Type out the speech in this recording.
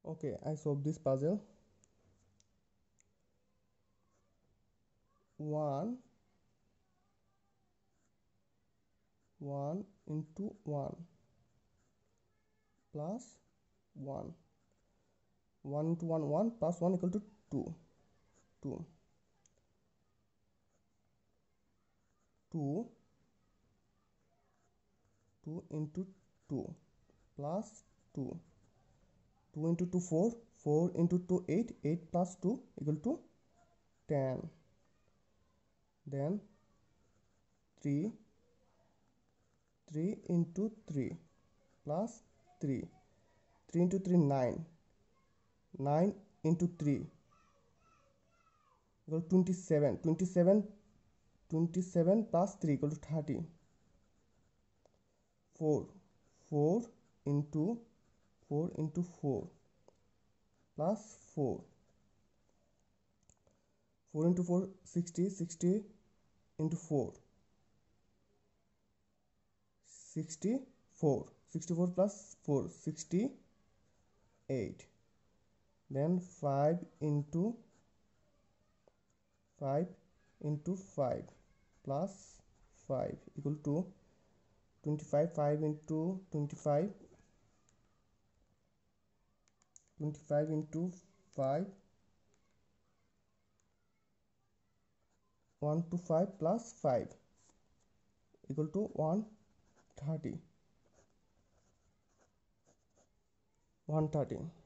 Okay, I solve this puzzle. 1 into 1 plus 1 1 into 1 1 plus 1 equal to 2 2 2 2 into 2 plus 2 2 into 2 4 4 into 2 8 8 plus 2 equal to 10. Then 3 3 into 3 plus 3 3 into 3 9 9 into 3 equal to 27 27 27 plus 3 equal to 30. 4 4 into 4 into 4 plus 4 4 into 4 60 60 into 4 64 64 plus 4 68. Then 5 into 5 into 5 plus 5 equal to 25 5 into 25 25 into 5 1 to 5 plus 5 equal to 130 130.